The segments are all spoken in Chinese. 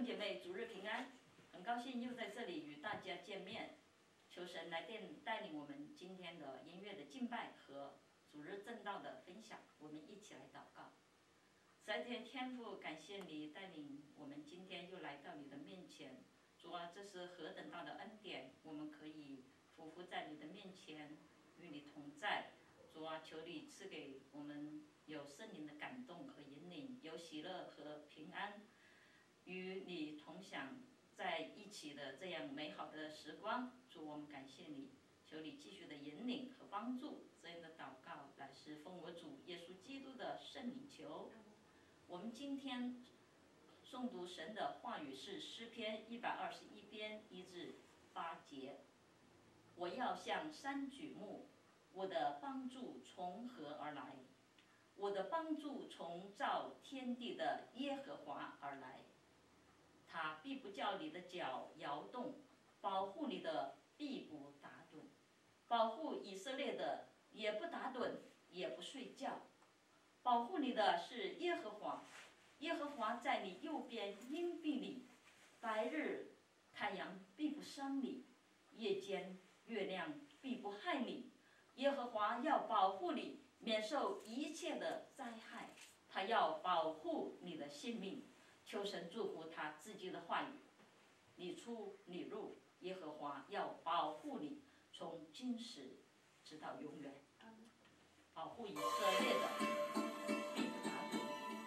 姐妹，主日平安！很高兴又在这里与大家见面。求神来带领我们今天的音乐的敬拜和主日正道的分享，我们一起来祷告。天父，感谢你带领我们今天又来到你的面前。主啊，这是何等大的恩典，我们可以匍匐在你的面前，与你同在。主啊，求你赐给我们有圣灵的感动和引领，有喜乐和平安，与你同享在一起的这样美好的时光。主，我们感谢你，求你继续的引领和帮助。这样的祷告乃是奉我主耶稣基督的圣名求。我们今天诵读神的话语是诗篇121篇1至8节。我要向山举目，我的帮助从何而来？我的帮助从造天地的耶和华而来。他必不叫你的脚摇动，保护你的必不打盹，保护以色列的也不打盹，也不睡觉。保护你的是耶和华，耶和华在你右边荫庇你，白日太阳必不伤你，夜间月亮必不害你。耶和华要保护你，免受一切的灾害，他要保护你的性命。求神祝福他自己的话语，你出你入，耶和华要保护你，从今时直到永远。保护以色列的必不打盹，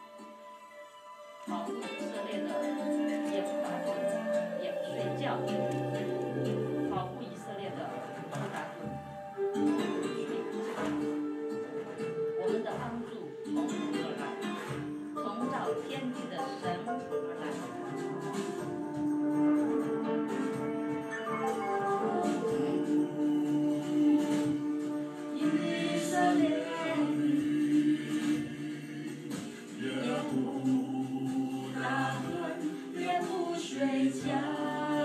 保护以色列的也不打盹，也不睡觉，保护以色列的不打盹，不睡觉。我们的帮助从何而来？从造天地的神而来。以色列也不打盹，也不睡觉。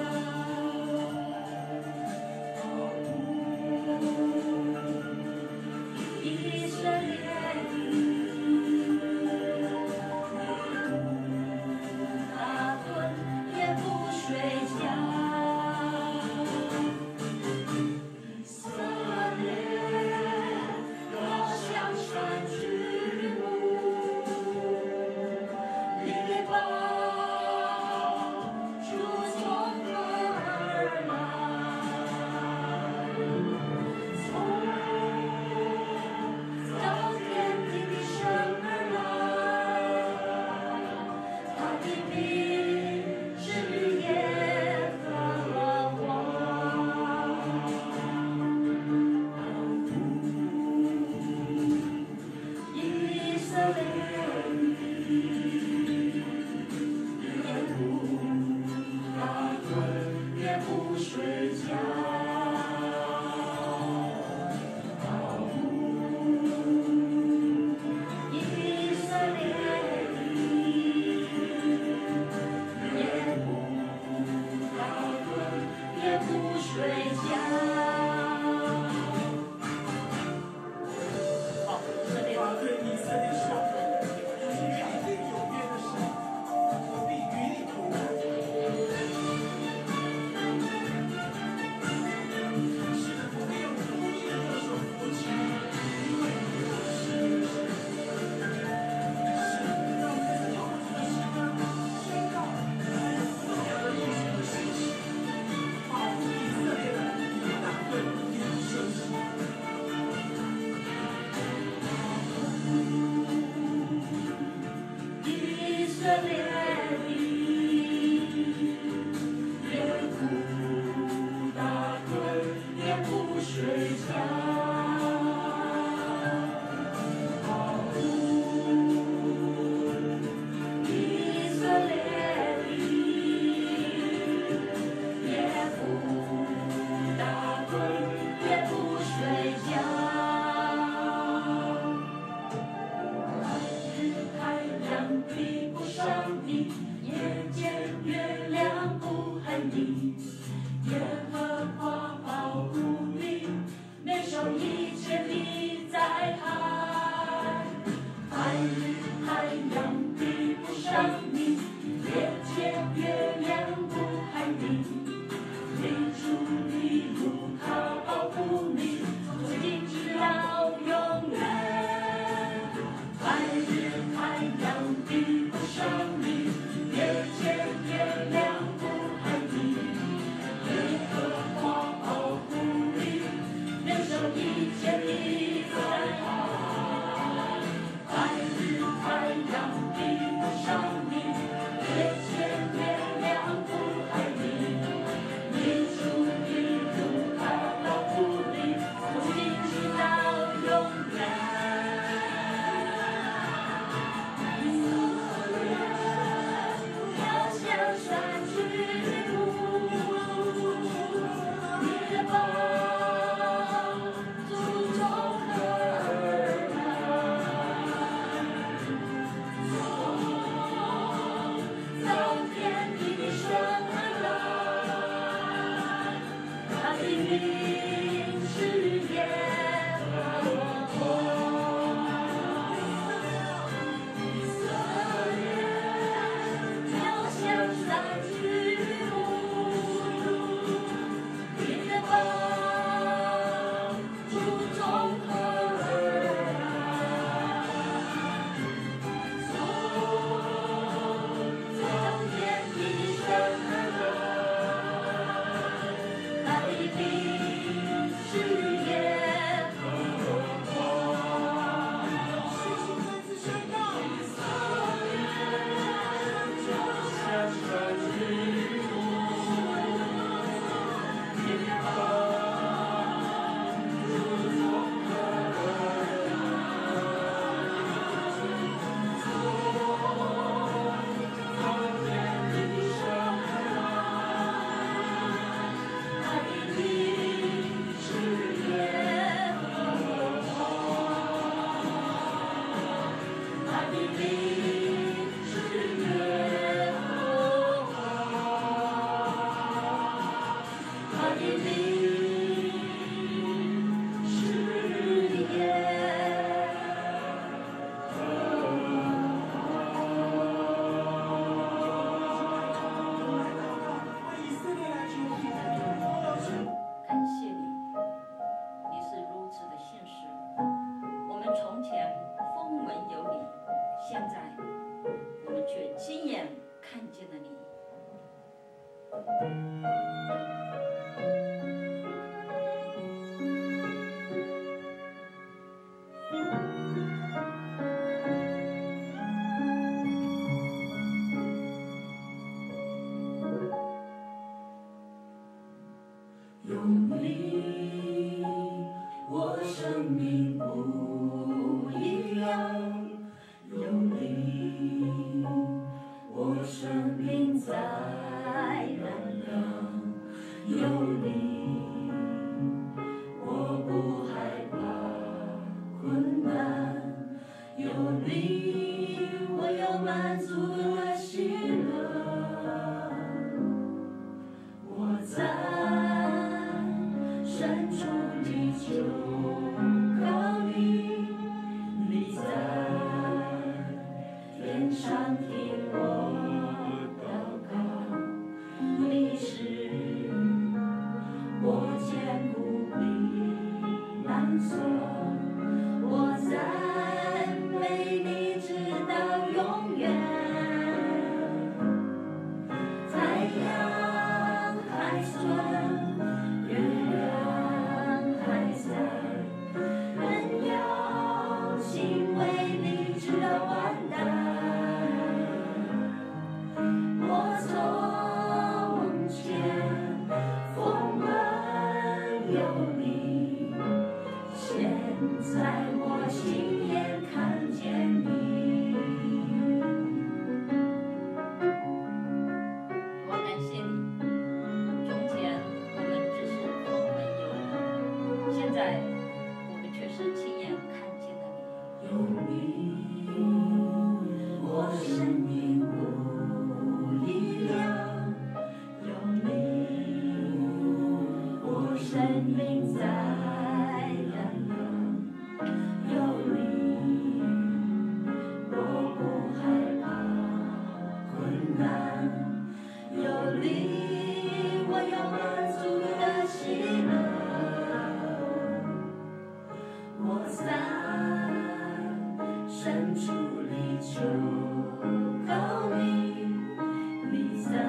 以色列太阳比不上你，夜间月有你，我生命不一样。有你，我生命在燃亮。有你，我不害怕困难。有你，我有满足的喜乐。我在深处地求告你，你在天上听我祷告。你是我坚固避难所，我赞美你直到永远。太阳还存，月亮还在，人要敬畏你直到万代。我从前风闻有你，现在我亲眼看见你。 我感谢你，从前我们只是风闻有你，现在我们却是亲眼看见了你。 有你，我生命不一样。有你，我生命在燃亮。有你，我不害怕困难。有你，我有满足的喜乐。我在深处里求告你，你在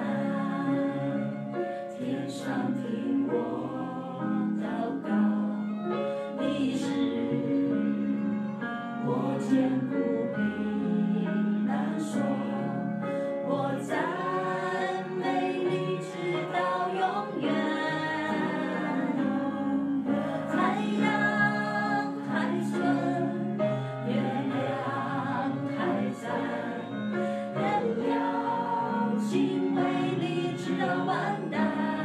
天上听我祷告。你是我坚固避难所，我赞美你直到永远。太阳还存，月亮还在，人要敬畏你直到万代。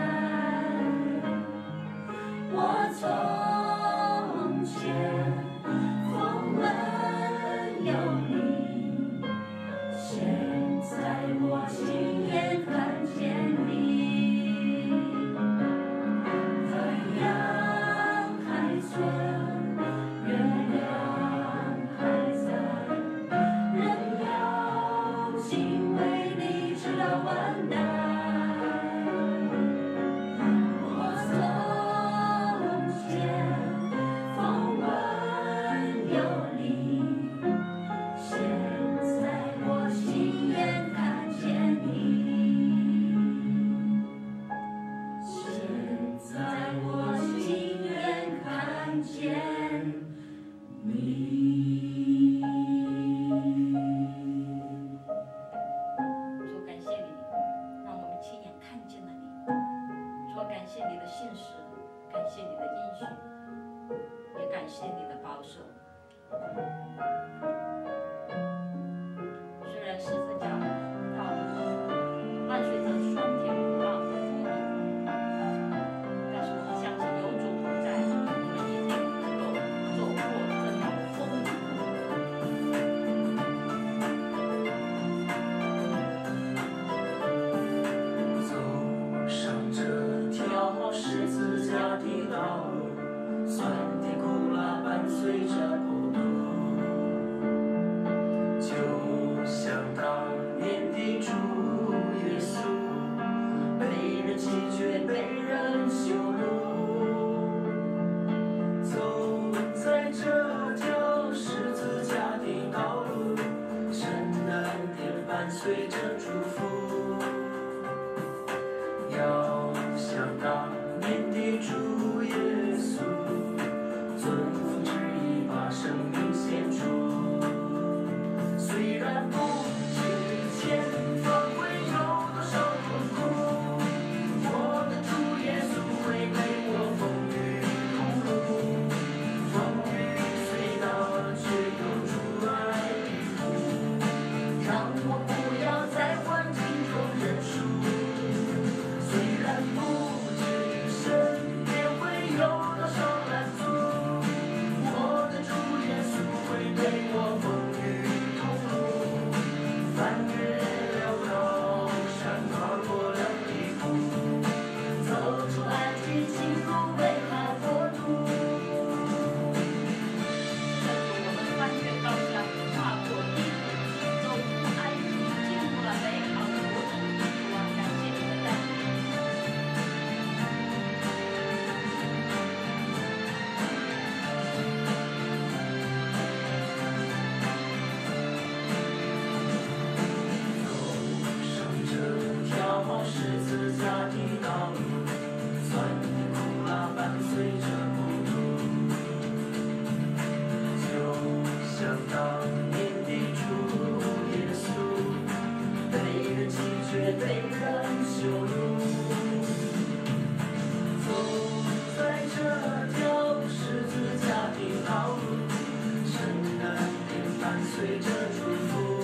我从前风闻有你，现在我亲眼看见你。太阳还存，月亮还在，人要敬畏你直到万代。我从前风闻有你，现在我亲眼看见你。现在我亲眼看见你。 主感谢你，让我们亲眼看见了你。主感谢你的信实，感谢你的应许，也感谢你的保守。虽然十字架道路伴随着酸甜苦辣和风雨，但是我们相信有主同在，我们一定能够走过这条风雨。 走上这条十字架的道路，酸甜苦辣伴随着孤独，就像当年的主耶稣，被人弃绝，被人羞辱。走在这条十字架的道路，神恩典伴随着祝福。 要想当年的主耶稣，遵父旨意把生命献出。虽然不知前方会有多少困苦，我的主耶稣会陪我风雨同路。风雨虽大，却有主爱庇护，让我不要在环境中认输。虽然不知身边会有多少拦阻，我的主耶稣会陪我风雨同路。翻越了高山，跨过了低谷，走出埃及，进入美好国度。 我们翻越高山，跨过低谷，走出埃及，进入了美好的国度。主啊，感谢你的带领。 走上这条十字架的道路，酸甜苦辣伴随着孤独，就像当年的主耶稣，被人弃绝，被人羞辱。走在这条十字架的道路，神的恩典伴随着祝福。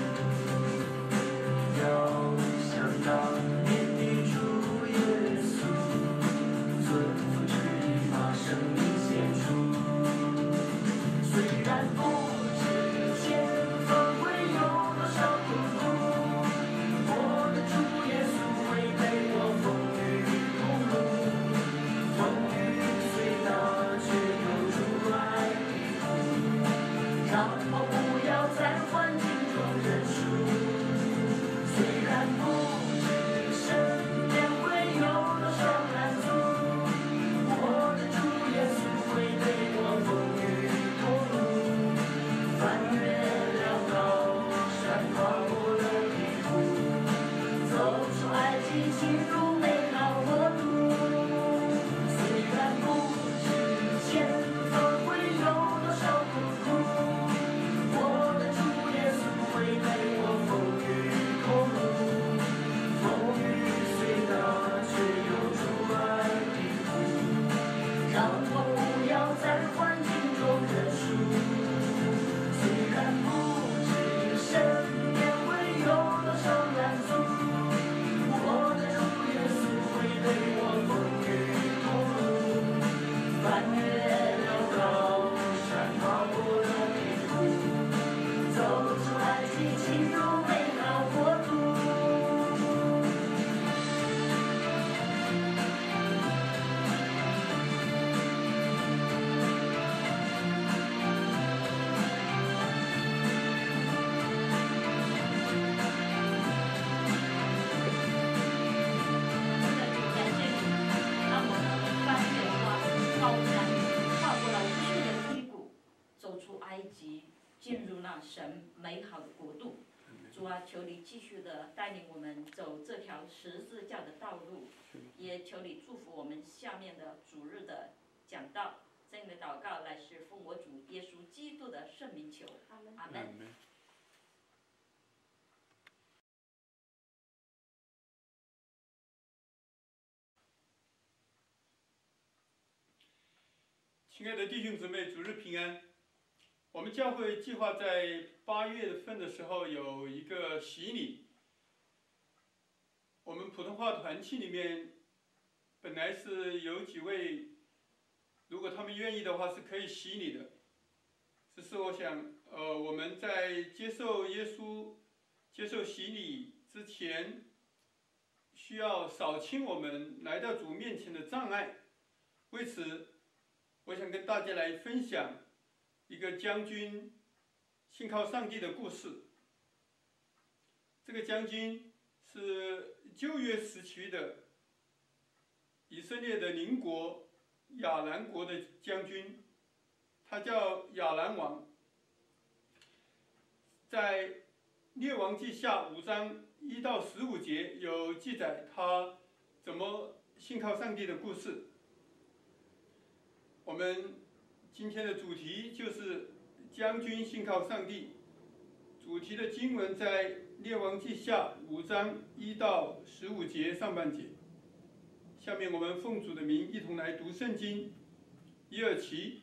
要想当年的主耶稣，遵父旨意把生命献出。虽然不知前方会有多少困苦，我的主耶稣会陪我风雨同路。风雨虽大，却有主爱庇护，让我不要在环境中认输。虽然不知身边会有多少拦阻，我的主耶稣会陪我风雨同路。翻越了高山，跨过了低谷，走出埃及，进入美好国度。虽然不知前方会有多少困苦，我的主耶稣会陪我风雨同路。风雨虽大，却有主爱庇护，让我不要在环境中认输。虽然不知身边会有多少拦阻，我的主耶稣会陪我风雨同路。翻越了高山，跨过了低谷，走出埃及，进入美好国度。 感谢你，让我们翻越了高山，跨过了无数的低谷，走出埃及，进入那神美好的国度。主啊，求你继续的带领我们走这条十字架的道路，也求你祝福我们下面的主日的讲道。这样的祷告乃是奉我主耶稣基督的圣名求，阿门。 阿门。亲爱的弟兄姊妹，主日平安。我们教会计划在8月份的时候有一个洗礼。我们普通话团契里面本来是有几位，如果他们愿意的话是可以洗礼的。只是我想，我们在接受耶稣、接受洗礼之前，需要扫清我们来到主面前的障碍。为此，我想跟大家来分享一个将军信靠上帝的故事。这个将军是旧约时期的以色列的邻国亚兰国的将军，他叫亚兰王。在列王记下5章1到15节有记载，他怎么信靠上帝的故事。我们今天的主题就是将军信靠上帝。主题的经文在列王记下5章1到15节上半节。下面我们奉主的名一同来读圣经。1、2期。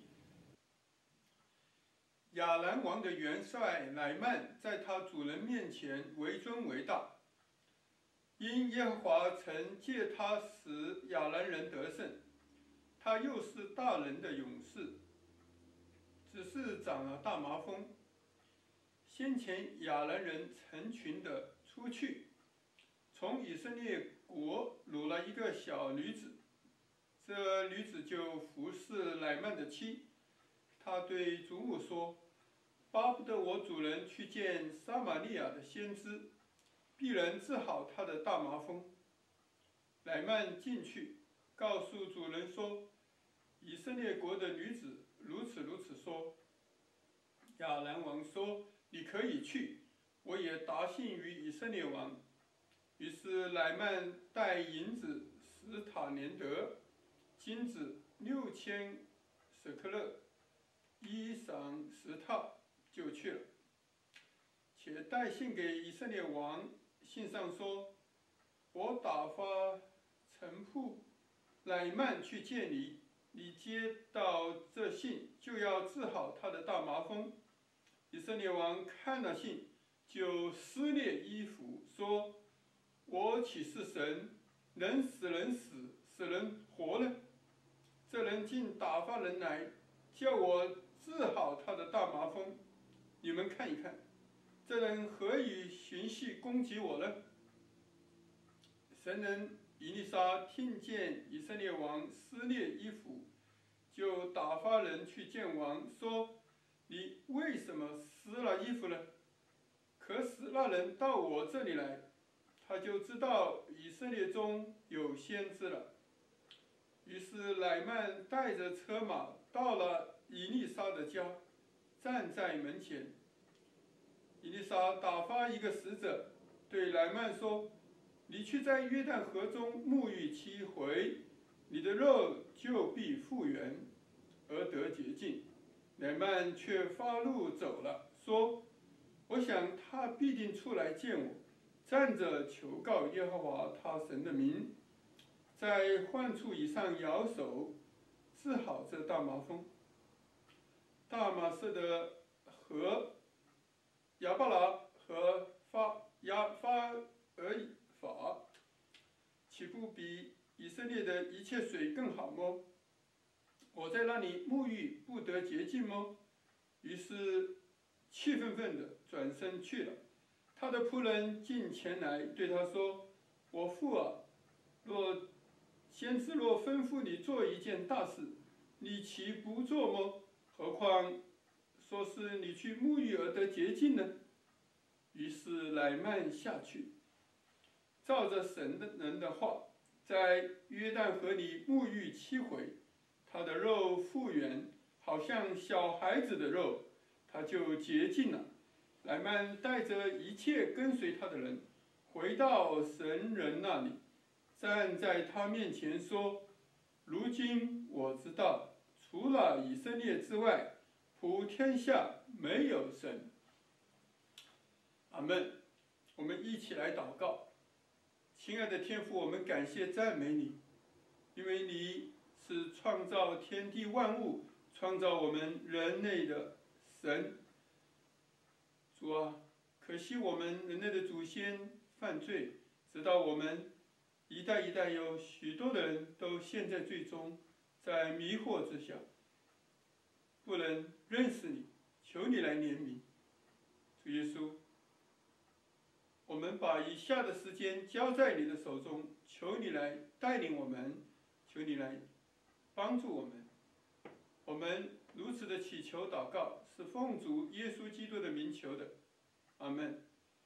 亚兰王的元帅乃曼在他主人面前为尊为大，因耶和华曾借他使亚兰人得胜，他又是大人的勇士，只是长了大麻风。先前亚兰人成群的出去，从以色列国掳了一个小女子，这女子就服侍乃曼的妻。他对主母说：“巴不得我主人去见撒玛利亚的先知，必能治好他的大麻风。”乃曼进去，告诉主人说：“以色列国的女子如此如此说。”亚兰王说：“你可以去，我也答信于以色列王。”于是乃曼带银子10塔连得，金子6000舍克勒，衣裳10套，就去了。且带信给以色列王，信上说：“我打发臣仆乃曼去见你，你接到这信，就要治好他的大麻风。”以色列王看了信，就撕裂衣服，说：“我岂是神，能使人死，使人活呢？这人竟打发人来，叫我治好他的大麻风。你们看一看，这人何以寻隙攻击我呢？”神人以利沙听见以色列王撕裂衣服，就打发人去见王，说：“你为什么撕了衣服呢？可使那人到我这里来，他就知道以色列中有先知了。”于是乃曼带着车马到了以利沙的家，站在门前。以利沙打发一个使者对乃曼说：“你去在约旦河中沐浴7回，你的肉就必复原，而得洁净。”乃曼却发怒走了，说：“我想他必定出来见我，站着求告耶和华他神的名，在患处以上摇手，治好这大麻风。”大马色的和亚巴拉和法尔法，岂不比以色列的一切水更好么？我在那里沐浴，不得洁净么？于是气愤愤地转身去了。他的仆人进前来对他说：“我父啊，先知若吩咐你做一件大事，你岂不做么？何况说是你去沐浴而得洁净呢？”于是乃曼下去，照着神的人的话，在约旦河里沐浴7回，他的肉复原，好像小孩子的肉，他就洁净了。乃曼带着一切跟随他的人，回到神人那里，站在他面前说：“如今我知道，除了以色列之外，普天下没有神。”阿们。我们一起来祷告。亲爱的天父，我们感谢赞美你，因为你是创造天地万物、创造我们人类的神。主啊，可惜我们人类的祖先犯罪，直到我们一代一代有许多的人都陷在罪中，在迷惑之下，不能认识你，求你来怜悯。主耶稣，我们把以下的时间交在你的手中，求你来带领我们，求你来帮助我们。我们如此的祈求祷告，是奉主耶稣基督的名求的，阿们。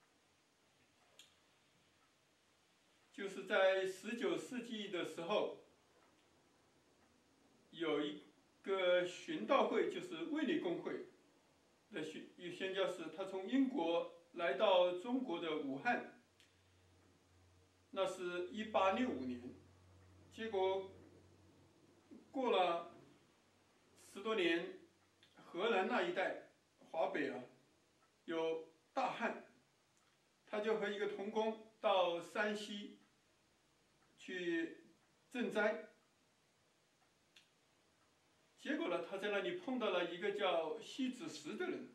就是在19世纪的时候，有一个寻道会，就是卫理公会的宣教士，他从英国来到中国的武汉，那是1865年。 结果过了10多年，河南那一带，华北啊，有大旱，他就和一个童工到山西去赈灾。结果呢，他在那里碰到了一个叫西子石的人。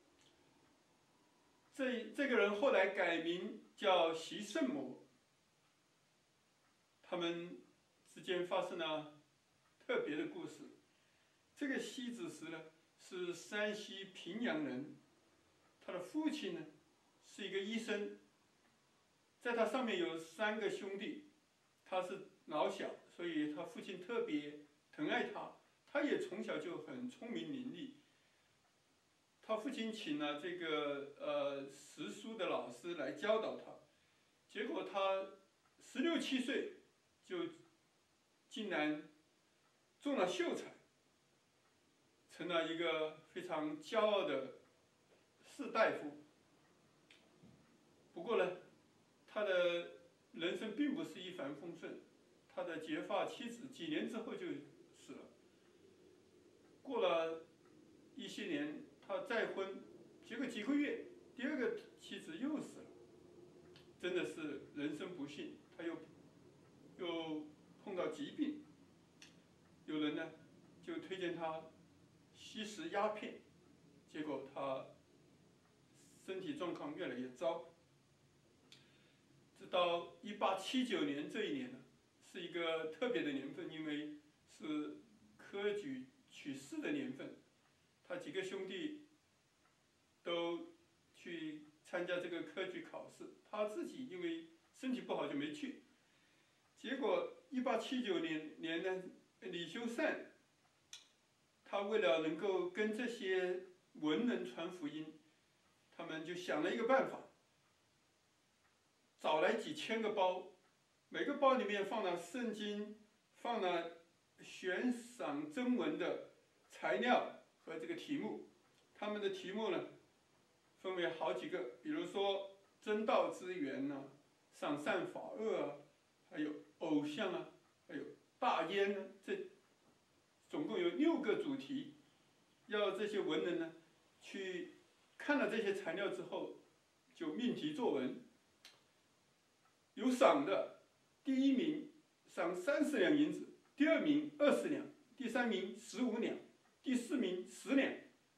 这个人后来改名叫习圣魔。他们之间发生了特别的故事。这个西子石呢，是山西平阳人，他的父亲呢是一个医生，在他上面有3个兄弟，他是老小，所以他父亲特别疼爱他。他也从小就很聪明伶俐。他父亲请了这个识书的老师来教导他，结果他16、17岁就竟然中了秀才，成了一个非常骄傲的士大夫。不过呢，他的人生并不是一帆风顺，他的结发妻子几年之后就死了。过了一些年，他再婚，结果几个月，第2个妻子又死了，真的是人生不幸。他又碰到疾病，有人呢就推荐他吸食鸦片，结果他身体状况越来越糟。直到1879年这一年呢，是一个特别的年份，因为是科举取士的年份，他几个兄弟都去参加这个科举考试，他自己因为身体不好就没去。结果1879年呢，李修善他为了能够跟这些文人传福音，他们就想了一个办法，找来几千个包，每个包里面放了圣经，放了悬赏征文的材料和这个题目。他们的题目呢，分为好几个，比如说真道之源呐、赏善罚恶啊，还有偶像啊，还有大烟呢，这总共有6个主题，要这些文人呢去看了这些材料之后，就命题作文。有赏的，第1名赏30两银子，第2名20两，第3名15两，第4名10两。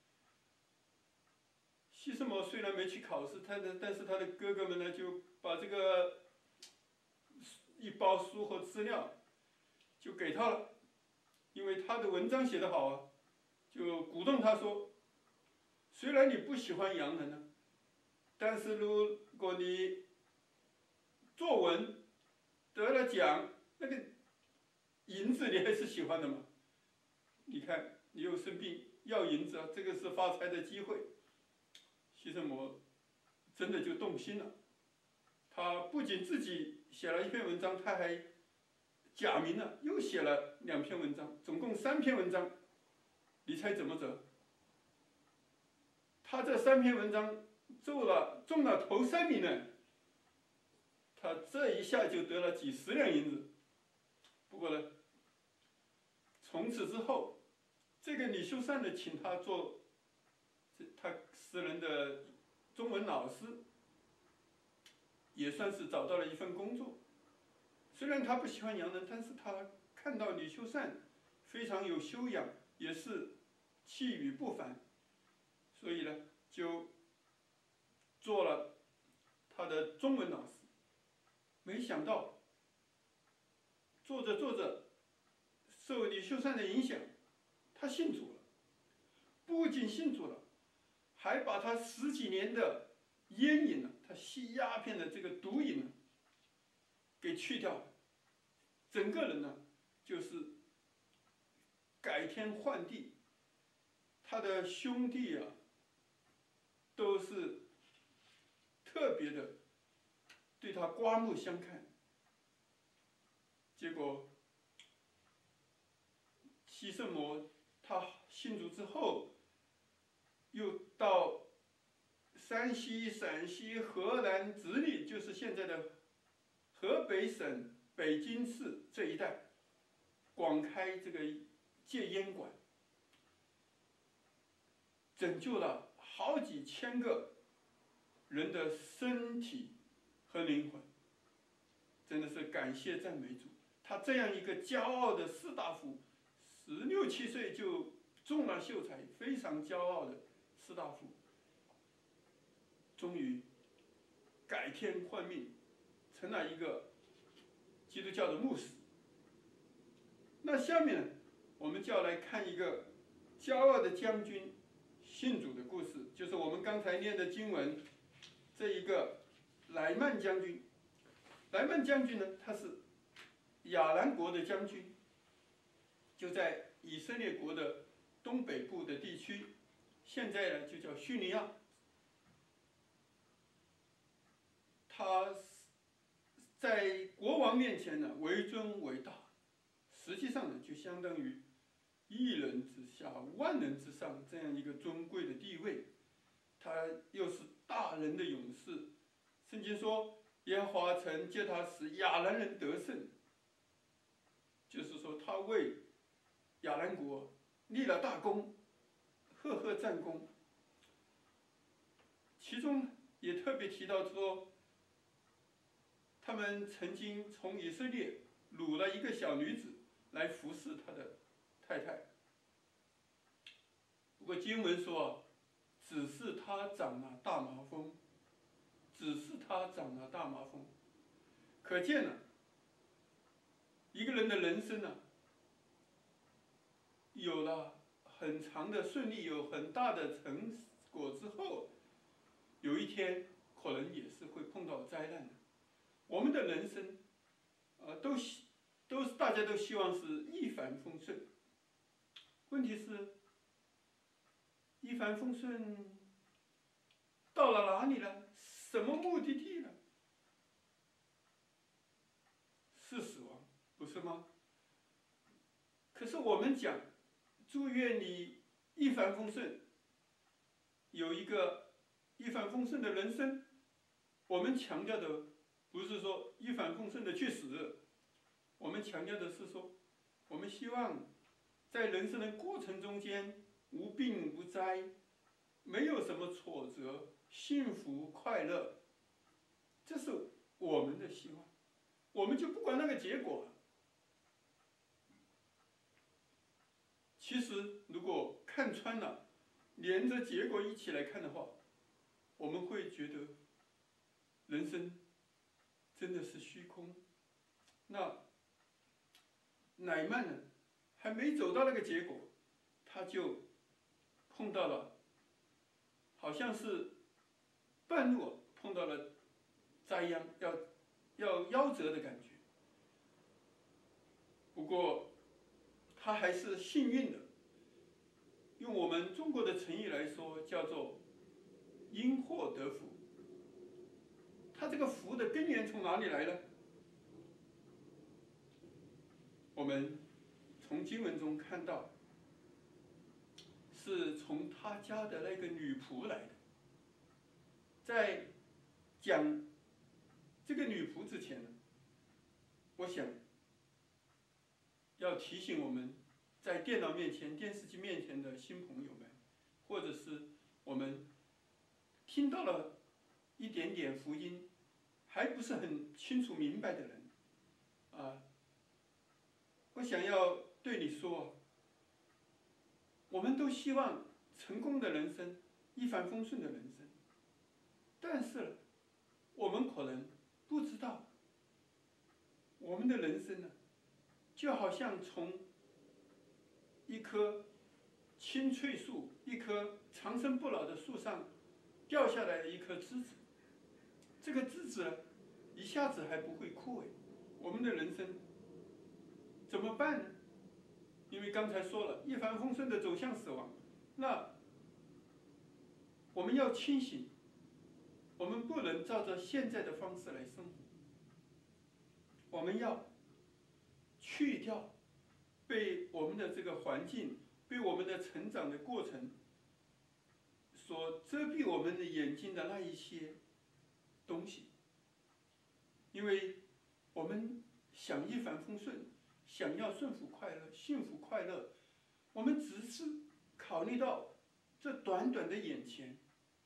西圣魔虽然没去考试，但是他的哥哥们呢，就把这个一包书和资料就给他了，因为他的文章写得好啊，就鼓动他说，虽然你不喜欢洋人呢，但是如果你作文得了奖，那个银子你还是喜欢的嘛？你看你又生病要银子啊，这个是发财的机会。西圣魔真的就动心了，他不仅自己写了1篇文章，他还假名了，又写了2篇文章，总共3篇文章。你猜怎么着？他这3篇文章中了头3名呢，他这一下就得了几10两银子。不过呢，从此之后，这个李修善呢，请他做他私人的中文老师，也算是找到了一份工作。虽然他不喜欢洋人，但是他看到李修善非常有修养，也是气宇不凡，所以呢，就做了他的中文老师。没想到做着做着，受李修善的影响，他信主了。不仅信主了，还把他10几年的烟瘾呢，他吸鸦片的这个毒瘾呢，给去掉了。整个人呢，就是改天换地。他的兄弟啊，都是特别的对他刮目相看。结果西圣魔他信主之后，又到山西、陕西、河南、直隶，就是现在的河北省北京市这一带， 广开这个戒烟馆，拯救了好几千个人的身体和灵魂，真的是感谢赞美主。他这样一个骄傲的士大夫，16、17岁就中了秀才，非常骄傲的士大夫，终于改天换命，成了一个基督教的牧师。那下面呢，我们就要来看一个骄傲的将军信主的故事，就是我们刚才念的经文，这一个乃曼将军。乃曼将军呢，他是亚兰国的将军，就在以色列国的东北部的地区，现在呢就叫叙利亚。他在国王面前呢为尊为大，实际上呢就相当于一人之下万人之上这样一个尊贵的地位。他又是大人的勇士，圣经说耶和华曾借他使亚兰人得胜，就是说他为亚兰国立了大功，赫赫战功。其中也特别提到说，他们曾经从以色列掳了一个小女子来服侍他的太太。不过经文说，只是他长了大麻风，只是他长了大麻风。可见呢，一个人的人生呢，有了很长的顺利，有很大的成果之后，有一天可能也是会碰到灾难的。我们的人生，都是大家都希望是一帆风顺。问题是，一帆风顺到了哪里了？什么目的地了？是死亡，不是吗？可是我们讲，祝愿你一帆风顺，有一个一帆风顺的人生。我们强调的不是说一帆风顺的去死，我们强调的是说，我们希望在人生的过程中间无病无灾，没有什么挫折，幸福快乐，这是我们的希望。我们就不管那个结果。其实如果看穿了，连着结果一起来看的话，我们会觉得人生真的是虚空。那乃曼呢，还没走到那个结果，他就碰到了，好像是半路碰到了灾殃，要夭折的感觉。不过他还是幸运的，用我们中国的成语来说，叫做因祸得福。他这个福的根源从哪里来呢？我们从经文中看到，是从他家的那个女仆来的。在讲这个女仆之前呢，我想要提醒我们在电脑面前、电视机面前的新朋友们，或者是我们听到了一点点福音，还不是很清楚明白的人，我想要对你说，我们都希望成功的人生，一帆风顺的人生，但是我们可能不知道，我们的人生呢，就好像从一棵青翠树，一棵长生不老的树上掉下来的一颗枝子，这个枝子一下子还不会枯萎。我们的人生怎么办呢？因为刚才说了，一帆风顺的走向死亡，那我们要清醒，我们不能照着现在的方式来生活，我们要去掉被我们的这个环境、被我们的成长的过程所遮蔽我们的眼睛的那一些东西。因为我们想一帆风顺， 想要顺服快乐、幸福快乐，我们只是考虑到这短短的眼前。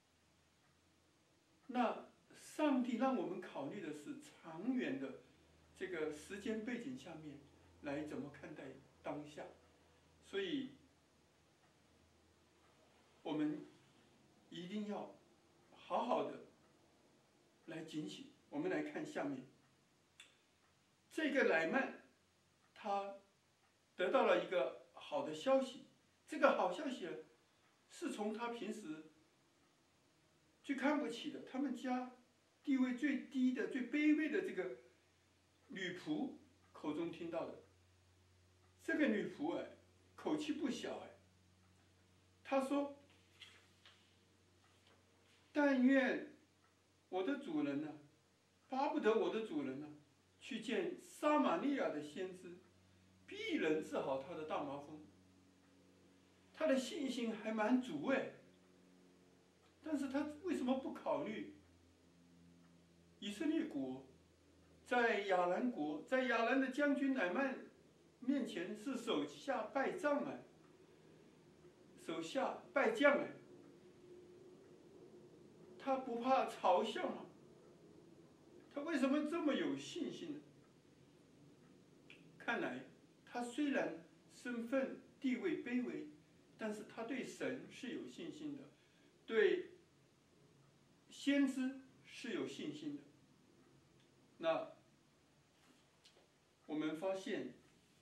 那上帝让我们考虑的是长远的这个时间背景下面来怎么看待当下，所以我们一定要好好的来警醒。我们来看下面，这个乃曼他得到了一个好的消息，这个好消息是从他平时最看不起的，他们家地位最低的、最卑微的这个女仆口中听到的。这个女仆口气不小她说：“但愿我的主人呢，巴不得我的主人呢，去见撒玛利亚的先知，必能治好他的大麻风。”他的信心还蛮足但是他为什么不考虑以色列国在亚兰国，在亚兰的将军乃曼面前是手下败将手下败将他不怕嘲笑吗？他为什么这么有信心呢？看来他虽然身份地位卑微，但是他对神是有信心的，对先知是有信心的。那我们发现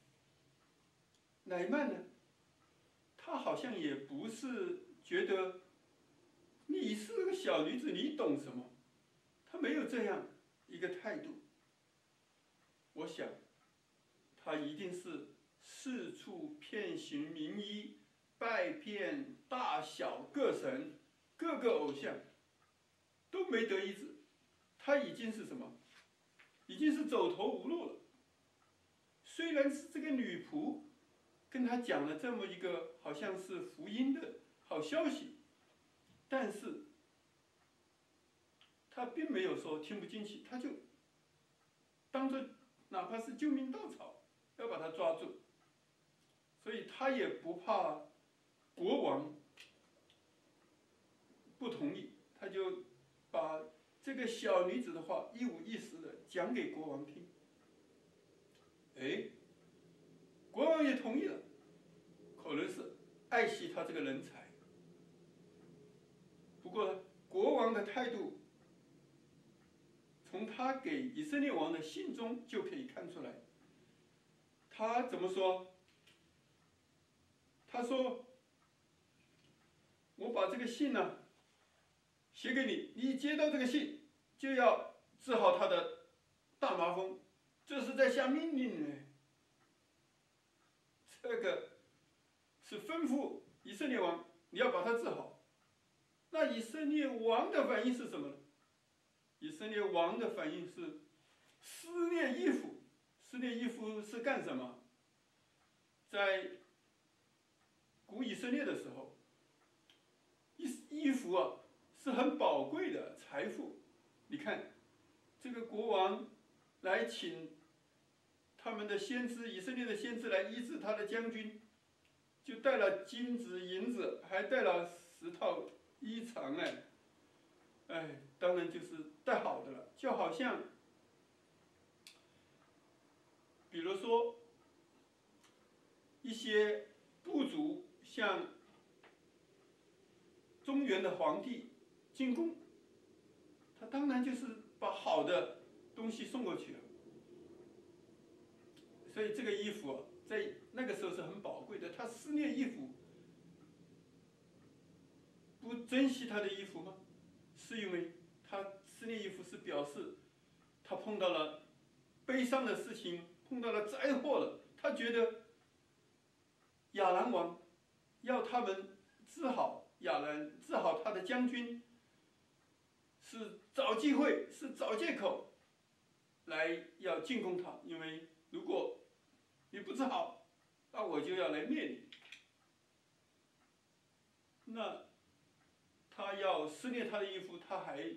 乃曼呢，他好像也不是觉得你是个小女子，你懂什么？他没有这样一个态度。我想，他一定是四处遍行名医，拜遍大小各神、各个偶像，都没得医治。他已经是什么？已经是走投无路了。虽然是这个女仆跟他讲了这么一个好像是福音的好消息，但是他并没有说听不进去，他就当作哪怕是救命稻草，要把他抓住。所以他也不怕国王不同意，他就把这个小女子的话一五一十的讲给国王听。国王也同意了，可能是爱惜他这个人才。不过呢，国王的态度，从他给以色列王的信中就可以看出来。他怎么说？他说：“我把这个信呢写给你，你接到这个信就要治好他的大麻风，这是在下命令呢。这个是吩咐以色列王，你要把他治好。那以色列王的反应是什么呢？以色列王的反应是撕裂衣服。撕裂衣服是干什么？在古以色列的时候，衣服是很宝贵的财富。你看，这个国王来请他们的先知，以色列的先知来医治他的将军，就带了金子、银子，还带了10套衣裳当然就是带好的了。就好像，比如说一些部族向中原的皇帝进贡，他当然就是把好的东西送过去了。所以这个衣服在那个时候是很宝贵的。他撕裂衣服，不珍惜他的衣服吗？是因为他撕裂衣服是表示他碰到了悲伤的事情，碰到了灾祸了。他觉得亚兰王要他们治好亚兰，治好他的将军，是找机会，是找借口来要进攻他。因为如果你不治好，那我就要来灭你。那他要撕裂他的衣服，他还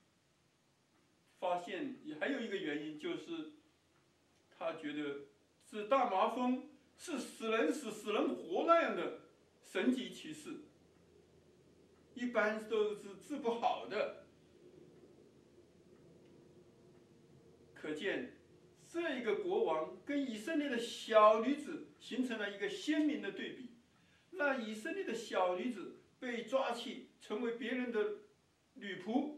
发现还有一个原因，就是他觉得是大麻风，是死人活那样的神迹奇事，一般都是治不好的。可见这一个国王跟以色列的小女子形成了一个鲜明的对比。那以色列的小女子被抓去成为别人的女仆，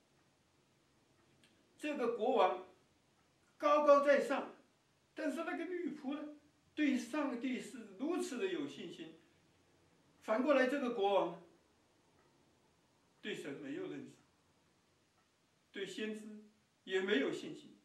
这个国王高高在上，但是那个女仆呢，对上帝是如此的有信心。反过来，这个国王对神没有认识，对先知也没有信心。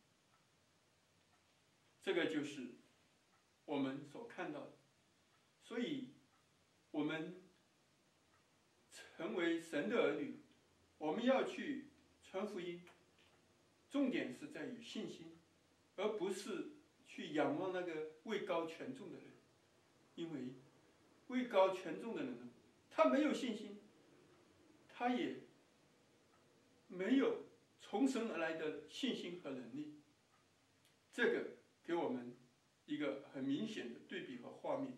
这个就是我们所看到的。所以，我们成为神的儿女，我们要去传福音，重点是在于信心，而不是去仰望那个位高权重的人。因为位高权重的人呢，他没有信心，他也没有从神而来的信心和能力。这个给我们一个很明显的对比和画面。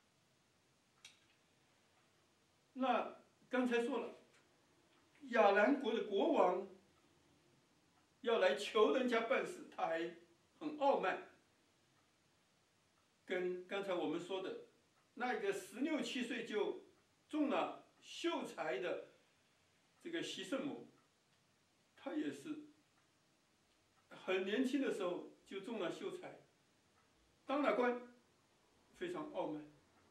那刚才说了，亚兰国的国王要来求人家办事，他还很傲慢，跟刚才我们说的那个16、17岁就中了秀才的这个习圣母，他也是很年轻的时候就中了秀才，当了官，非常傲慢。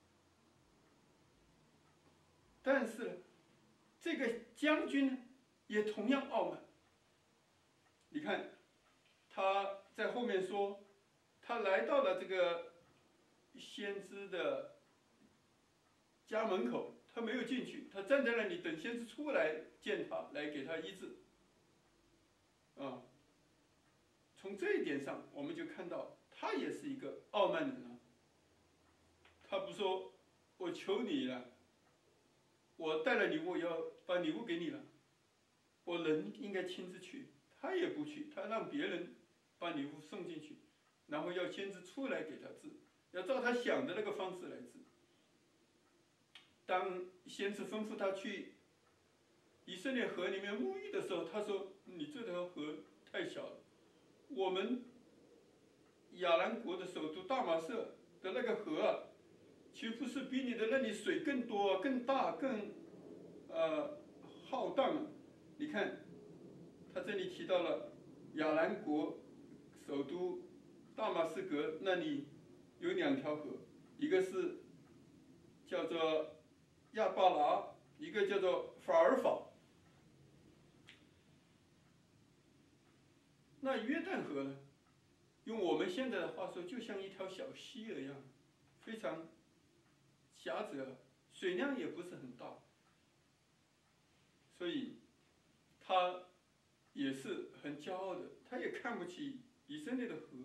但是呢，这个将军呢，也同样傲慢。你看，他在后面说，他来到了这个先知的家门口，他没有进去，他站在那里等先知出来见他，来给他医治。从这一点上，我们就看到他也是一个傲慢的人啊。他不说我求你了，我带了礼物，要把礼物给你了，我人应该亲自去，他也不去，他让别人把礼物送进去，然后要先知出来给他治，要照他想的那个方式来治。当先知吩咐他去以色列河里面沐浴的时候，他说：“你这条河太小了，我们亚兰国的首都大马色的那个河啊，岂不是比你的那里水更多、更大、更浩荡啊？你看，他这里提到了亚兰国首都大马士革那里有2条河，一个是叫做亚巴拉，一个叫做法尔法。那约旦河呢，用我们现在的话说，就像一条小溪一样，非常狭窄，水量也不是很大，所以他也是很骄傲的，他也看不起以色列的河，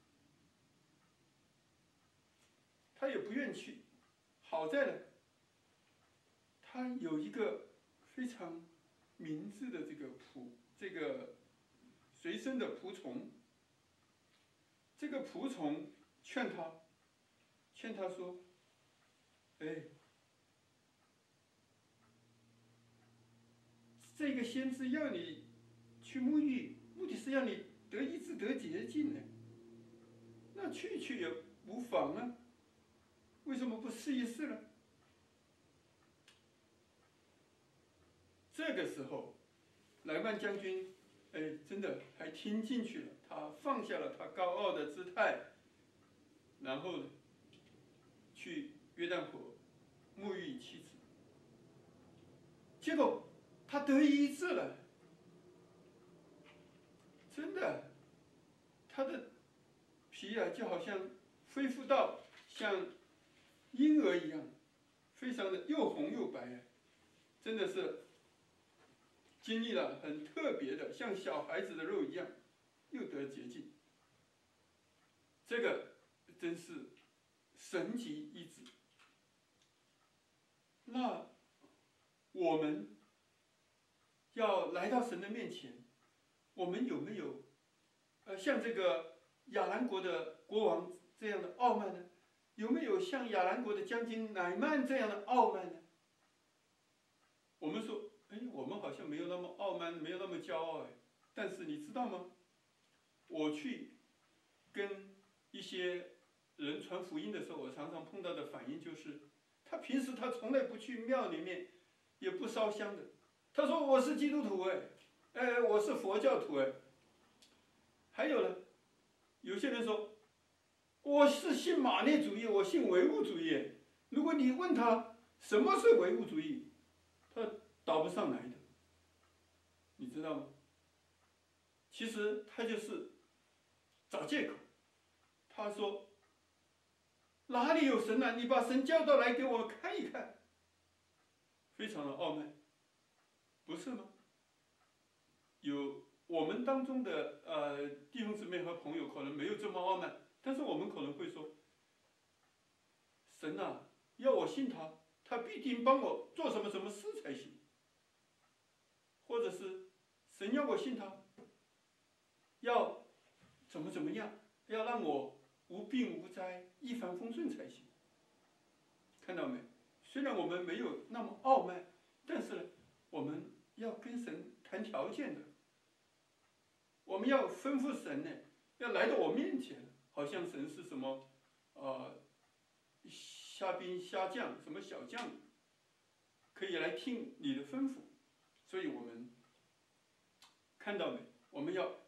他也不愿去。好在呢，他有一个非常明智的这个随身的仆从，这个仆从劝他说：“哎，这个先知要你去沐浴，目的是让你得医治、得洁净呢。那去也无妨啊，为什么不试一试呢？”这个时候，乃縵将军，真的还听进去了，他放下了他高傲的姿态，然后去约旦河沐浴妻子，结果他得医治了，真的，他的皮啊就好像恢复到像婴儿一样，非常的又红又白，真的是经历了很特别的，像小孩子的肉一样，又得洁净。这个真是神奇医治。那我们要来到神的面前，我们有没有像这个亚兰国的国王这样的傲慢呢？有没有像亚兰国的将军乃曼这样的傲慢呢？我们说，哎，我们好像没有那么傲慢，没有那么骄傲哎。但是你知道吗？我去跟一些人传福音的时候，我常常碰到的反应就是，他平时他从来不去庙里面，也不烧香的。他说我是基督徒哎，我是佛教徒哎。还有呢，有些人说我是信马列主义，我信唯物主义。如果你问他什么是唯物主义，他答不上来的，你知道吗？其实他就是找借口。他说哪里有神啊？你把神叫到来给我看一看。非常的傲慢，不是吗？有我们当中的弟兄姊妹和朋友可能没有这么傲慢，但是我们可能会说，神啊，要我信他，他必定帮我做什么什么事才行。或者是神要我信他，要怎么样，要让我无病无灾、一帆风顺才行。看到没？虽然我们没有那么傲慢，但是呢，我们要跟神谈条件的。我们要吩咐神呢，要来到我面前，好像神是什么虾兵虾将，什么小将，可以来听你的吩咐。所以我们看到没？我们要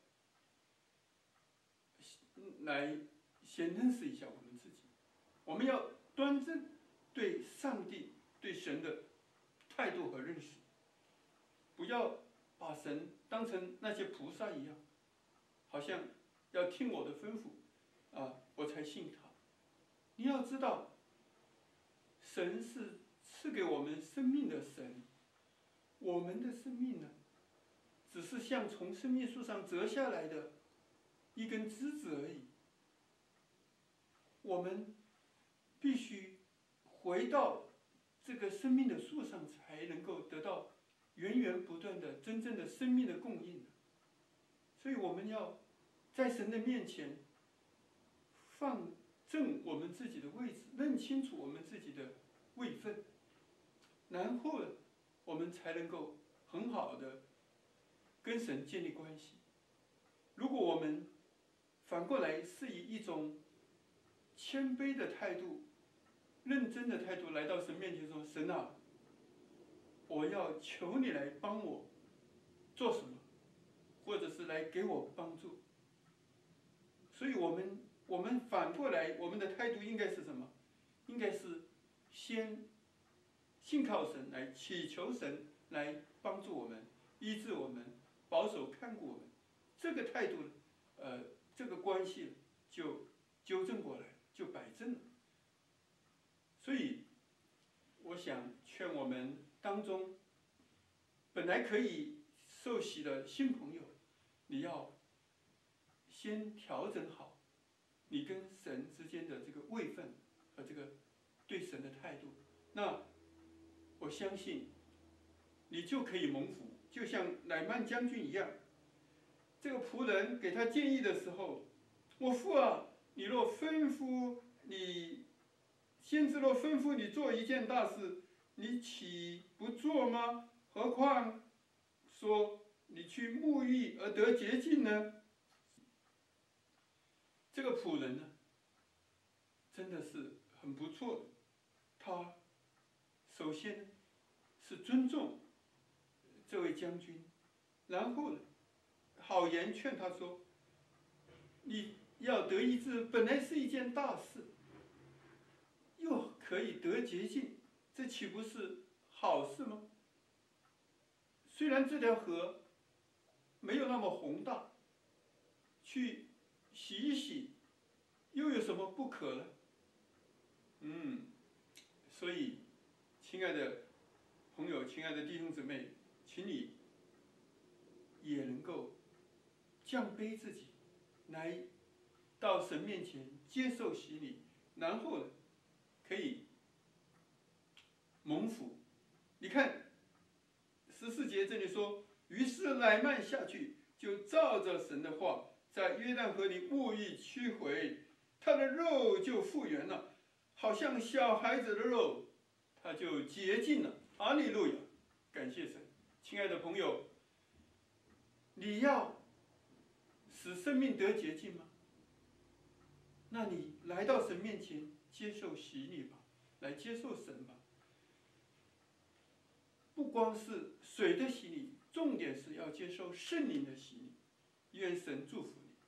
来先认识一下我们自己，我们要端正对上帝、对神的态度和认识，不要把神当成那些菩萨一样，好像要听我的吩咐我才信他。你要知道，神是赐给我们生命的神，我们的生命呢，只是像从生命树上折下来的一根枝子而已。我们必须回到这个生命的树上，才能够得到源源不断的真正的生命的供应。所以我们要在神的面前放正我们自己的位置，认清楚我们自己的位分，然后呢，我们才能够很好的跟神建立关系。如果我们反过来是以一种谦卑的态度、认真的态度来到神面前说：“神啊，我要求你来帮我做什么，或者是来给我帮助。”所以我们反过来，我们的态度应该是什么？应该是先信靠神，来祈求神来帮助我们、医治我们、保守看顾我们。这个态度，这个关系就纠正过来，就摆正了。所以，我想劝我们当中本来可以受洗的新朋友，你要先调整好你跟神之间的这个位分和这个对神的态度，那我相信你就可以蒙福，就像乃曼将军一样。这个仆人给他建议的时候，我父啊，你若吩咐你，先知若吩咐你做一件大事，你岂不做吗？何况说你去沐浴而得洁净呢？这个仆人呢，真的是很不错的。他首先是尊重这位将军，然后呢，好言劝他说：“你要得医治，本来是一件大事，又可以得洁净，这岂不是好事吗？虽然这条河没有那么宏大，去洗一洗，又有什么不可呢？”所以，亲爱的朋友，亲爱的弟兄姊妹，请你也能够降卑自己，来到神面前接受洗礼，然后呢，可以蒙福。你看14节这里说，于是乃曼下去，就照着神的话，在约旦河里沐浴驱回， 他的肉就复原了，好像小孩子的肉，他就洁净了。哈利路亚，感谢神。亲爱的朋友，你要使生命得洁净吗？那你来到神面前接受洗礼吧，来接受神吧。不光是水的洗礼，重点是要接受圣灵的洗礼。愿神祝福你。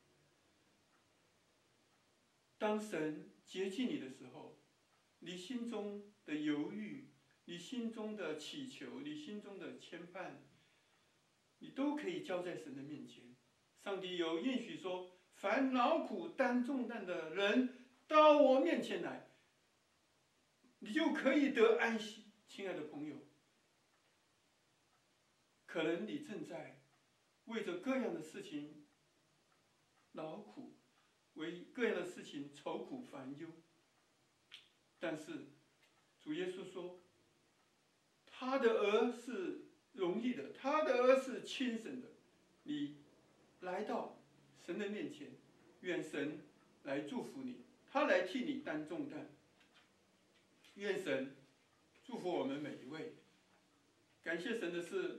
当神洁净你的时候，你心中的犹豫，你心中的祈求，你心中的牵绊，你都可以交在神的面前。上帝有应许说，凡劳苦担重担的人到我面前来，你就可以得安息。亲爱的朋友，可能你正在为着各样的事情劳苦，为各样的事情愁苦烦忧，但是主耶稣说，他的儿是容易的，他的儿是轻省的。你来到神的面前，愿神来祝福你，他来替你担重担。愿神祝福我们每一位。感谢神的是，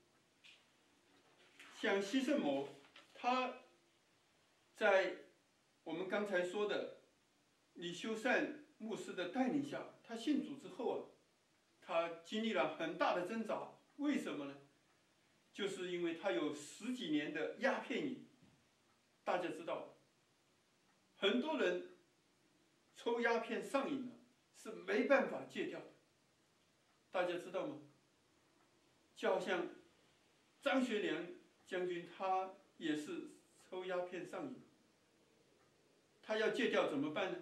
像西圣摩，他在我们刚才说的李修善牧师的带领下，他信主之后啊，他经历了很大的挣扎。为什么呢？就是因为他有10几年的鸦片瘾。大家知道，很多人抽鸦片上瘾了，是没办法戒掉的。大家知道吗？就好像张学良将军，他也是抽鸦片上瘾。他要戒掉怎么办呢？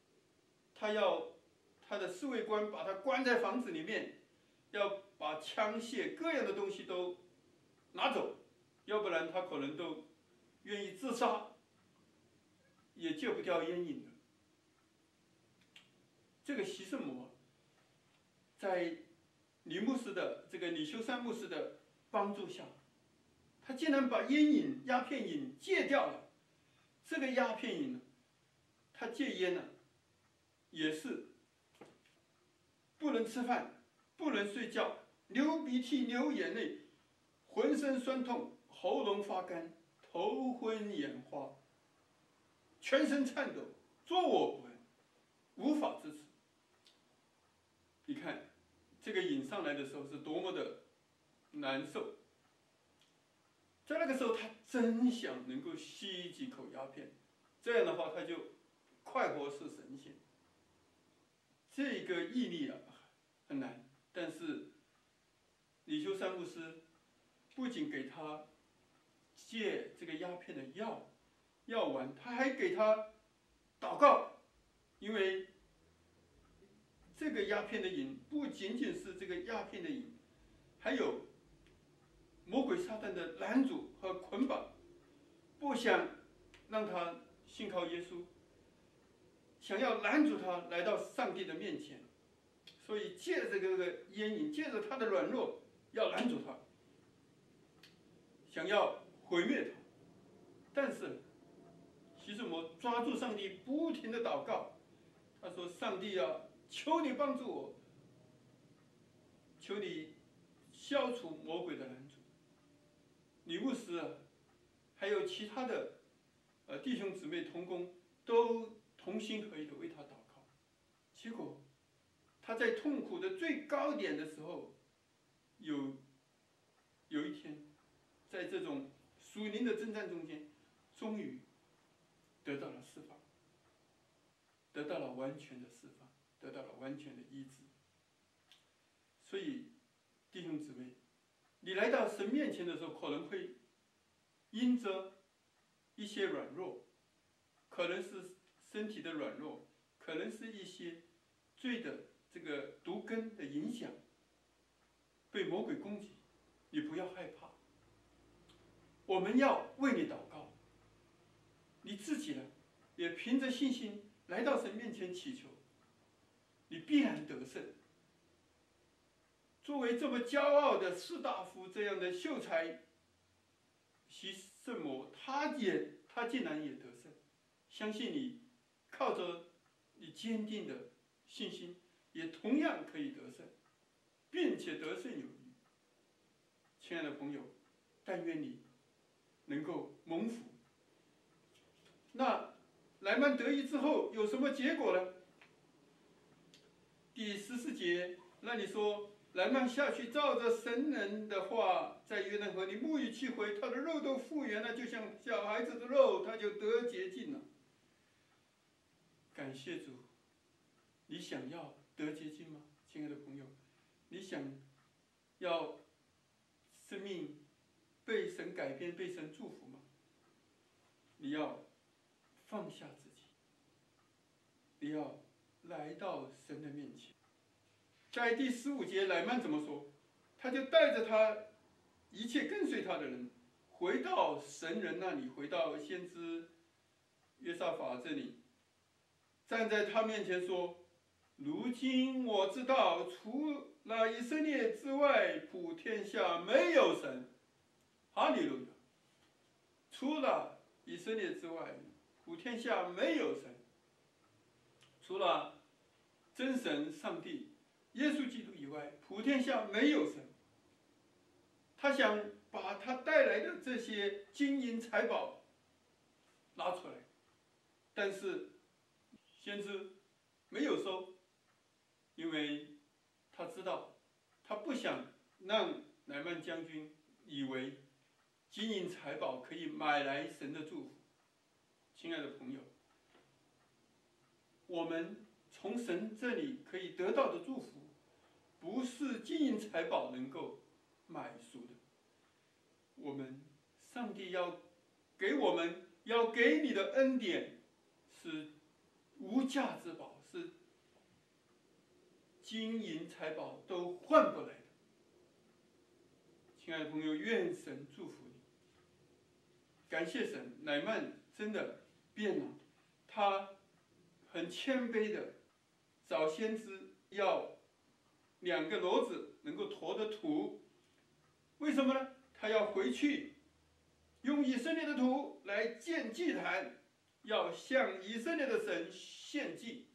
他的侍卫官把他关在房子里面，要把枪械各样的东西都拿走，要不然他可能都愿意自杀，也戒不掉烟瘾的。这个习圣摩在李修善牧师的帮助下，他竟然把鸦片瘾戒掉了。这个鸦片瘾呢，他戒烟呢，也是不能吃饭，不能睡觉，流鼻涕流眼泪，浑身酸痛，喉咙发干，头昏眼花，全身颤抖，坐卧不安，无法支持。你看这个瘾上来的时候是多么的难受。在那个时候，他真想能够吸几口鸦片，这样的话他就快活似神仙。这个毅力啊很难，但是李修善牧师不仅给他戒这个鸦片的药丸，他还给他祷告，因为这个鸦片的瘾不仅仅是这个鸦片的瘾，还有魔鬼撒旦的拦阻和捆绑，不想让他信靠耶稣，想要拦阻他来到上帝的面前，所以借着这个烟瘾，借着他的软弱，要拦阻他，想要毁灭他。但是习圣摩抓住上帝，不停的祷告，他说：“上帝啊，求你帮助我，求你消除魔鬼的拦阻。”李牧师啊，还有其他的弟兄姊妹同工都同心合意的为他祷告。结果他在痛苦的最高点的时候，有一天，在这种属灵的征战中间，终于得到了释放，得到了完全的释放，得到了完全的医治。所以弟兄姊妹，你来到神面前的时候，可能会因着一些软弱，可能是身体的软弱，可能是一些罪的这个毒根的影响，被魔鬼攻击。你不要害怕，我们要为你祷告。你自己呢，也凭着信心来到神面前祈求，你必然得胜。作为这么骄傲的士大夫，这样的秀才习圣摩，他竟然也得胜。相信你靠着你坚定的信心，也同样可以得胜，并且得胜有余。亲爱的朋友，但愿你能够蒙福。那乃縵得医之后有什么结果呢？第14节那里说，乃縵下去照着神人的话，在约旦河里沐浴7回，他的肉都复原了，就像小孩子的肉，他就得洁净了。感谢主。你想要得洁净吗，亲爱的朋友？你想要生命被神改变、被神祝福吗？你要放下自己，你要来到神的面前。在第15节，乃縵怎么说？他就带着他一切跟随他的人，回到神人那里，回到先知约沙法这里，站在他面前说：如今我知道，除了以色列之外，普天下没有神。哈利路亚！除了以色列之外，普天下没有神。除了真神上帝耶稣基督以外，普天下没有神。他想把他带来的这些金银财宝拿出来，但是先知没有收，因为他知道，他不想让乃縵将军以为金银财宝可以买来神的祝福。亲爱的朋友，我们从神这里可以得到的祝福，不是金银财宝能够买赎的。我们上帝要给我们，要给你的恩典是无价之宝，是金银财宝都换不来的。亲爱的朋友，愿神祝福你。感谢神，乃縵真的变了，他很谦卑的找先知要2个骡子能够驮的土。为什么呢？他要回去用以色列的土来建祭坛，要向以色列的神献祭。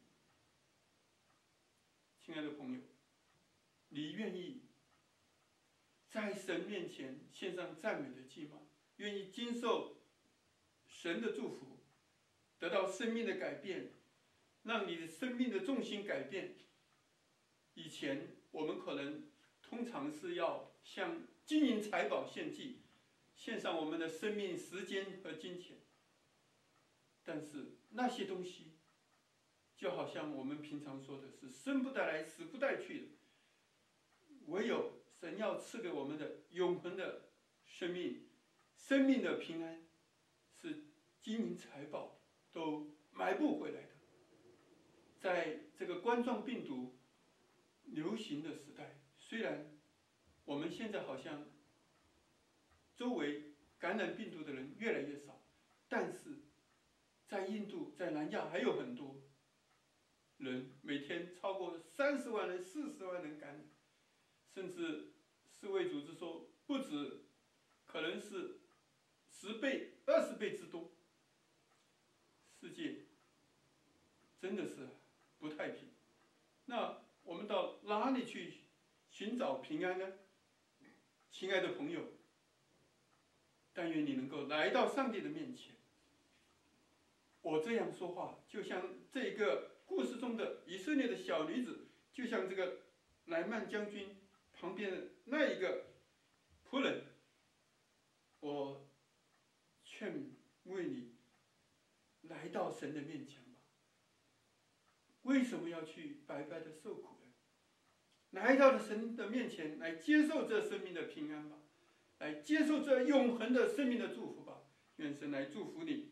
亲爱的朋友，你愿意在神面前献上赞美的祭吗？愿意经受神的祝福，得到生命的改变，让你的生命的重心改变。以前我们可能通常是要向金银财宝献祭，献上我们的生命、时间和金钱。但是那些东西，就好像我们平常说的是生不带来，死不带去的。唯有神要赐给我们的永恒的生命，生命的平安，是金银财宝都买不回来的。在这个冠状病毒流行的时代，虽然我们现在好像周围感染病毒的人越来越少，但是在印度、在南亚还有很多人，每天超过30万人、40万人感染，甚至世卫组织说不止，可能是10倍、20倍之多。世界真的是不太平。那我们到哪里去寻找平安呢？亲爱的朋友，但愿你能够来到上帝的面前。我这样说话，就像这个故事中的以色列的小女子，就像这个乃縵将军旁边的那一个仆人。我劝慰你来到神的面前吧。为什么要去白白的受苦呢？来到了神的面前，来接受这生命的平安吧，来接受这永恒的生命的祝福吧。愿神来祝福你。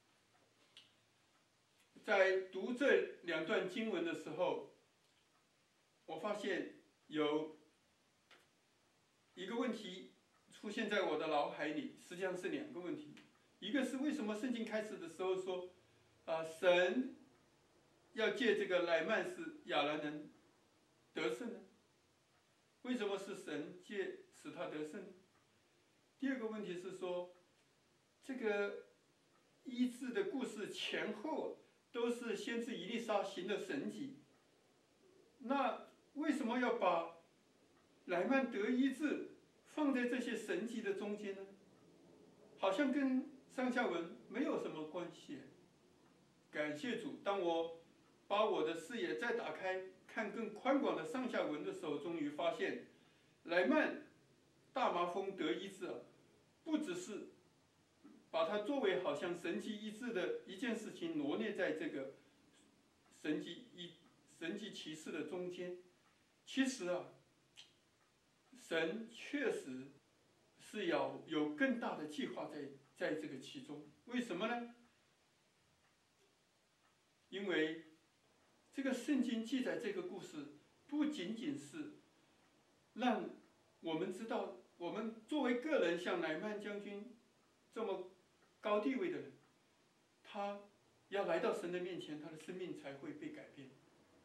在读这2段经文的时候，我发现有一个问题出现在我的脑海里，实际上是2个问题。一个是为什么圣经开始的时候说，神要借这个乃縵使亚兰人得胜呢？为什么是神使他得胜呢？第2个问题是说，这个医治的故事前后都是先知以利沙行的神迹，那为什么要把乃曼得医治放在这些神迹的中间呢？好像跟上下文没有什么关系。感谢主，当我把我的视野再打开，看更宽广的上下文的时候，终于发现，乃曼大麻风得医治不只是把它作为好像神迹医治的一件事情罗列在这个神迹奇事的中间，其实神确实是要有更大的计划在这个其中。为什么呢？因为这个圣经记载这个故事，不仅仅是让我们知道，我们作为个人像乃曼将军这么高地位的人，他要来到神的面前，他的生命才会被改变。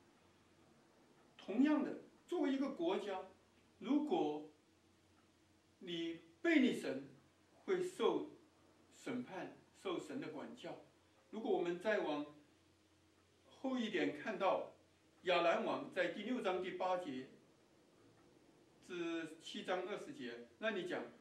同样的，作为一个国家，如果你背逆神，会受审判，受神的管教。如果我们再往后一点看到亚兰王在第6章第8节至7章20节，那里讲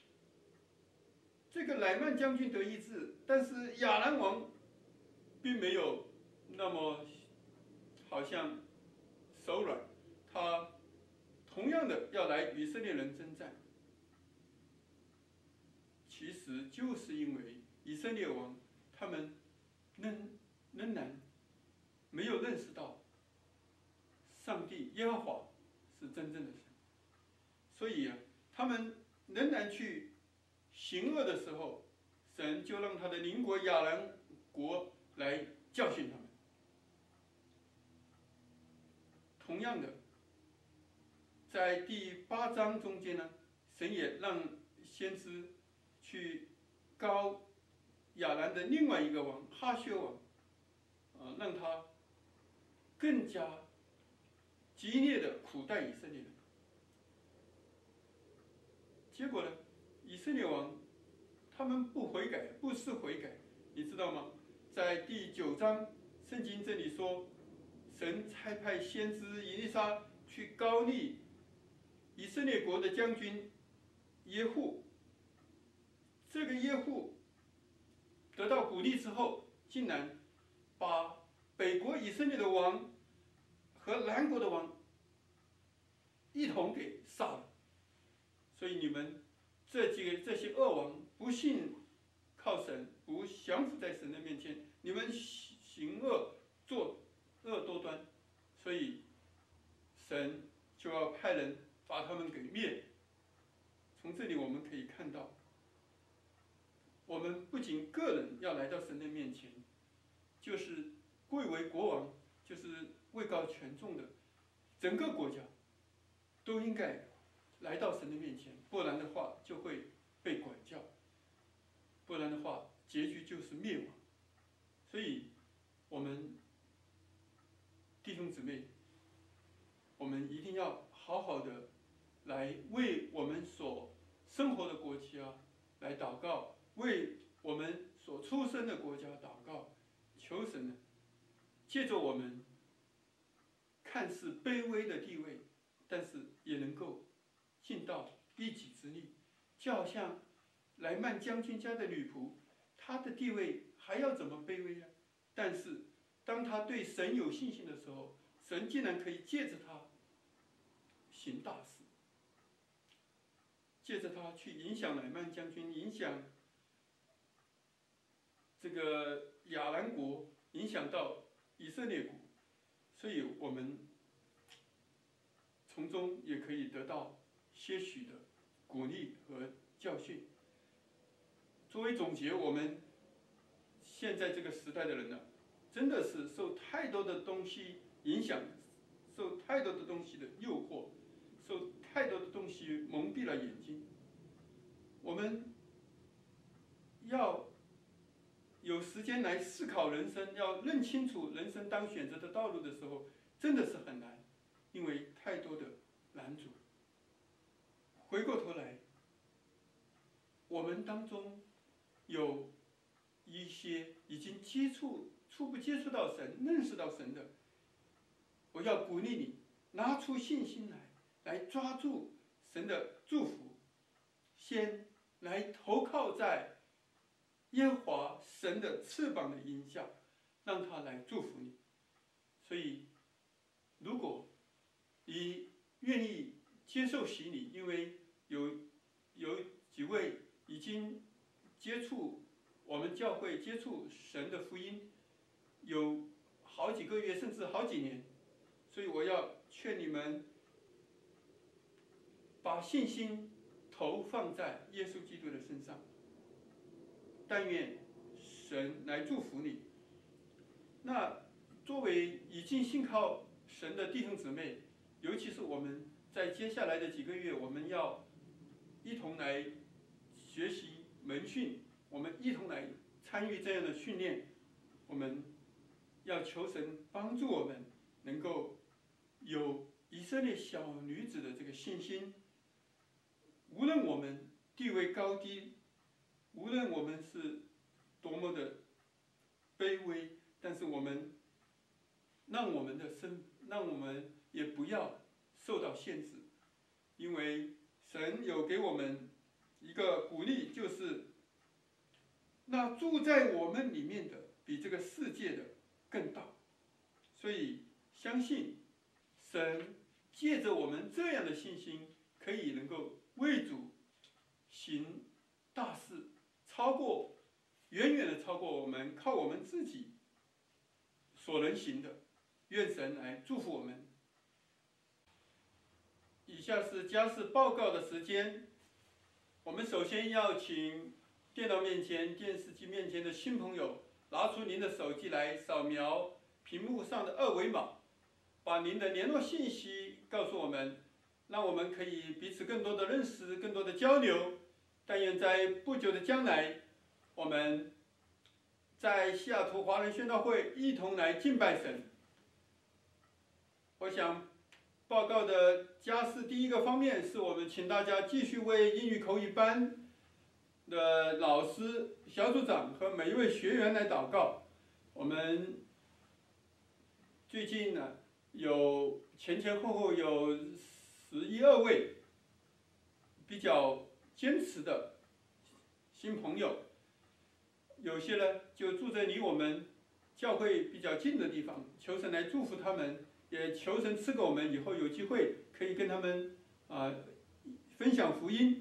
这个乃曼将军得医治，但是亚兰王并没有那么好像手软，他同样的要来与以色列人征战。其实就是因为以色列王他们仍然没有认识到上帝耶和华是真正的神，所以他们仍然去行恶的时候，神就让他的邻国亚兰国来教训他们。同样的，在第8章中间呢，神也让先知去膏亚兰的另外一个王哈薛王，让他更加激烈的苦待以色列人。结果呢，以色列王他们不悔改，不思悔改，你知道吗？在第9章，圣经这里说，神差派先知以利沙去膏立以色列国的将军耶户。这个耶户得到鼓励之后，竟然把北国以色列的王和南国的王一同给杀了。所以你们这些恶王不信靠神，不降服在神的面前，你们行恶作恶多端，所以神就要派人把他们给灭。从这里我们可以看到，我们不仅个人要来到神的面前，就是贵为国王，就是位高权重的，整个国家都应该来到神的面前，不然的话就会被管教，不然的话结局就是灭亡。所以我们弟兄姊妹，我们一定要好好的来为我们所生活的国家来祷告，为我们所出生的国家祷告，求神呢借着我们看似卑微的地位，但是也能够尽到一己之力。就好像乃曼将军家的女仆，她的地位还要怎么卑微呢？但是当她对神有信心的时候，神竟然可以借着她行大事，借着她去影响乃曼将军，影响这个亚兰国，影响到以色列国。所以我们从中也可以得到些许的鼓励和教训。作为总结，我们现在这个时代的人呢，真的是受太多的东西影响，受太多的东西的诱惑，受太多的东西蒙蔽了眼睛。我们要有时间来思考人生，要认清楚人生当选择的道路的时候，真的是很难，因为太多的拦阻。回过头来，我们当中有一些已经接触初步接触到神、认识到神的，我要鼓励你拿出信心来抓住神的祝福，先来投靠在耶和华神的翅膀的荫下，让他来祝福你。所以，如果你愿意接受洗礼，因为有几位已经接触我们教会、接触神的福音，有好几个月甚至好几年，所以我要劝你们把信心投放在耶稣基督的身上。但愿神来祝福你。那作为已经信靠神的弟兄姊妹，尤其是我们在接下来的几个月，我们要一同来学习门训，我们一同来参与这样的训练。我们要求神帮助我们，能够有以色列小女子的这个信心。无论我们地位高低，无论我们是多么的卑微，但是让我们也不要受到限制，因为神有给我们一个鼓励，就是那住在我们里面的比这个世界的更大。所以相信神借着我们这样的信心，可以能够为主行大事，远远的超过我们靠我们自己所能行的。愿神来祝福我们。以下是家事报告的时间。我们首先要请电脑面前、电视机面前的新朋友拿出您的手机来，扫描屏幕上的二维码，把您的联络信息告诉我们，让我们可以彼此更多的认识、更多的交流。但愿在不久的将来，我们在西雅图华人宣道会一同来敬拜神。我想报告的家事第一个方面是我们请大家继续为英语口语班的老师、小组长和每一位学员来祷告。我们最近呢，前后有11、12位比较坚持的新朋友，有些呢就住在离我们教会比较近的地方，求神来祝福他们，也求神赐给我们以后有机会可以跟他们分享福音。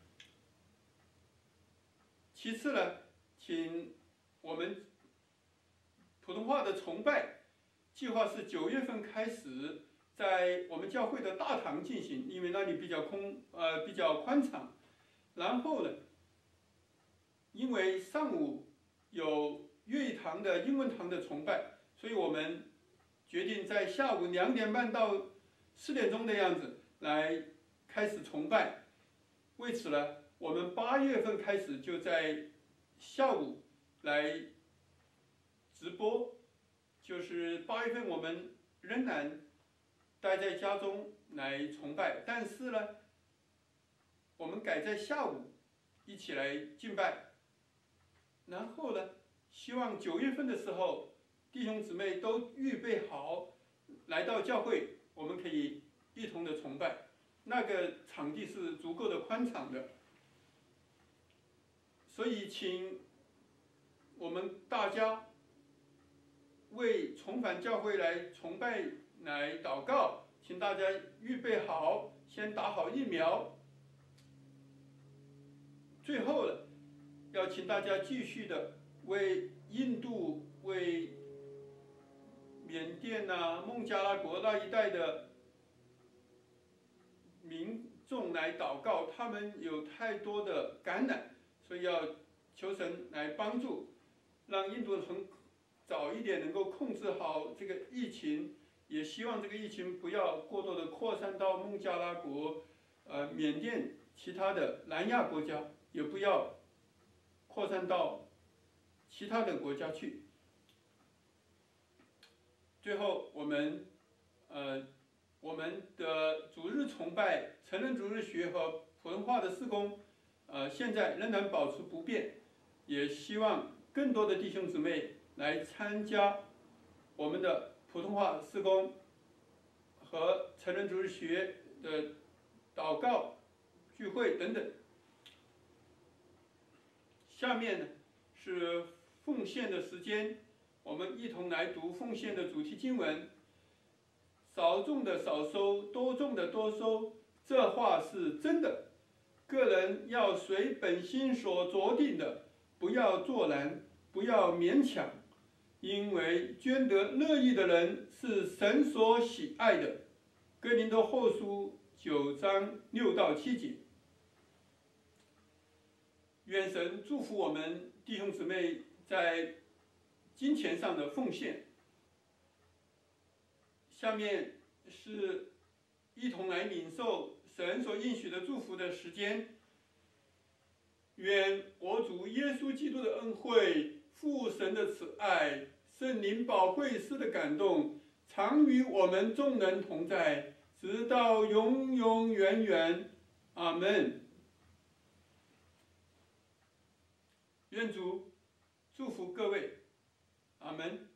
其次呢，请我们普通话的崇拜计划是9月份开始，在我们教会的大堂进行，因为那里比较宽敞。然后呢，因为上午有粤语堂的、英文堂的崇拜，所以我们决定在下午2点半到4点钟的样子来开始崇拜。为此呢，我们8月份开始就在下午来直播，就是8月份我们仍然待在家中来崇拜，但是呢，我们改在下午一起来敬拜。然后呢，希望9月份的时候，弟兄姊妹都预备好来到教会，我们可以一同的崇拜。那个场地是足够的宽敞的，所以请我们大家为重返教会来崇拜来祷告，请大家预备好，先打好疫苗。最后呢，要请大家继续的为印度、为缅甸孟加拉国那一带的民众来祷告，他们有太多的感染，所以要求神来帮助，让印度早一点能够控制好这个疫情，也希望这个疫情不要过多的扩散到孟加拉国、缅甸其他的南亚国家，也不要扩散到其他的国家去。最后，我们的主日崇拜、成人主日学和普通话的事工，现在仍然保持不变，也希望更多的弟兄姊妹来参加我们的普通话事工和成人主日学的祷告聚会等等。下面呢是奉献的时间，我们一同来读奉献的主题经文。少种的少收，多种的多收，这话是真的。个人要随本心所酌定的，不要作难，不要勉强，因为捐得乐意的人是神所喜爱的。哥林多后书9章6到7节。愿神祝福我们弟兄姊妹在金钱上的奉献。下面是一同来领受神所应许的祝福的时间。愿我主耶稣基督的恩惠、父神的慈爱、圣灵宝贵师的感动，常与我们众人同在，直到永永远远。阿们。愿主祝福各位。阿们。